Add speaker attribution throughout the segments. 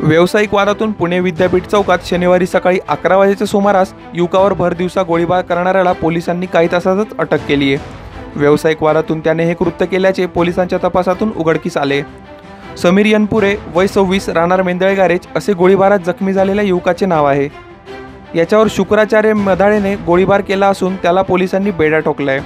Speaker 1: व्यावसायिक वादातून पुणे विद्यापीठ चौकात शनिवारी सकाळी 11 वाजेच्या सुमारास युवकावर भरदिवसा गोळीबार करणाऱ्याला पोलिसांनी काही तासातच अटक केली आहे। व्यावसायिक वादातून त्याने हे कृत्य केल्याचे पोलिसांच्या तपासातून उघडकीस आले। समीर यनपुरे वय 26 राहणार मेंदळे गॅरेज असे गोळीबारात जखमी झालेल्या युवकाचे नाव आहे। याच्यावर शुक्राचार्य मधाळेने गोळीबार केला असून त्याला पोलिसांनी बेड्या ठोकलाय।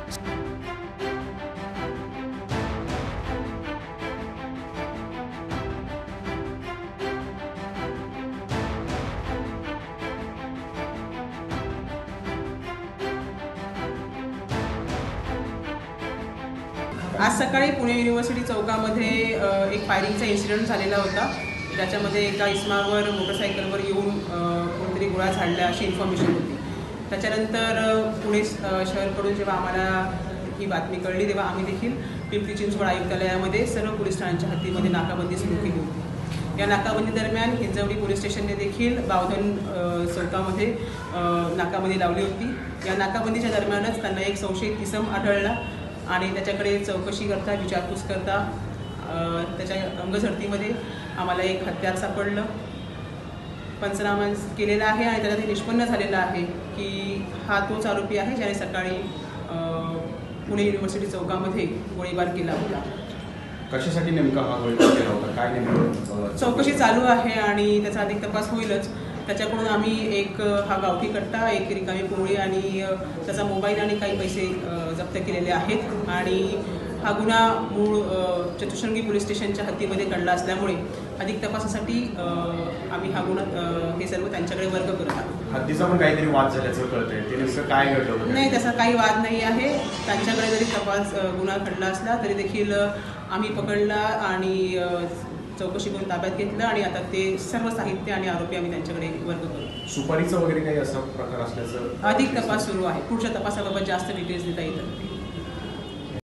Speaker 2: आज सकाळी पुणे युनिव्हर्सिटी चौकामध्ये एक फायरिंगचा इन्सिडेंट झालेला होता, ज्याच्यामध्ये एका इस्मावर मोटरसायकलवर येऊन कोणतरी गोळ्या झाडल्या अशी इन्फॉर्मेशन होती। त्याच्यानंतर पुणे शहरकडून जेव्हा आम्हाला ही बातमी कळली तेव्हा आम्ही देखील पिंपरी चिंचवड आयुक्तालयामध्ये सर्व पोलीस ठाण्यांच्या हद्दीमध्ये नाकाबंदी सुरू केली होती। या नाकाबंदी दरम्यान हिंजवडी पोलीस स्टेशनने देखील बावधन चौकामध्ये नाकाबंदी लावली होती। या नाकाबंदीच्या दरम्यानच त्यांना एक संशयित इसम आढळला आणि त्याच्याकडे चौकशी करता विचारपूस करता त्याच्या अंगझडतीमध्ये आम्हाला एक हत्यार सापडलं। पंचनामा केलेला आहे आणि त्याला ते निष्पन्न झालेलं आहे की हा तोच आरोपी आहे ज्याने सकाळी पुणे युनिव्हर्सिटी चौकामध्ये गोळीबार केला होता।
Speaker 3: कशासाठी नेमका हा गोळीबार केला होता, काय नेमकं
Speaker 2: चौकशी चालू आहे आणि त्याचा अधिक तपास होईलच। त्याच्याकडून आम्ही एक हा गावठी कट्टा, एक रिकामी पोळी आणि त्याचा मोबाईल आणि काही पैसे जप्त केलेले आहेत आणि हा गुन्हा मूळ चतुश्रृंगी पोलीस स्टेशनच्या हद्दीमध्ये घडला असल्यामुळे अधिक तपासासाठी आम्ही हा गुन्हा हे सर्व त्यांच्याकडे वर्ग करत आहोत।
Speaker 3: हद्दीचा पण काहीतरी वाद झाल्याचं कळतंय, ते नेमकं काय घडलं?
Speaker 2: नाही, त्याचा काही वाद नाही आहे। त्यांच्याकडे जरी तपास गुन्हा घडला असला तरी देखील आम्ही पकडला आणि चौकशी करून ताब्यात घेतलं आणि आता ते सर्व साहित्य आणि आरोपी आम्ही त्यांच्याकडे वर्ग करू।
Speaker 3: सुपारीचा वगैरे काही असा प्रकार असल्याचं
Speaker 2: अधिक तपास सुरू आहे। पुढच्या तपासाबाबत जास्त डिटेल्स देता येतात।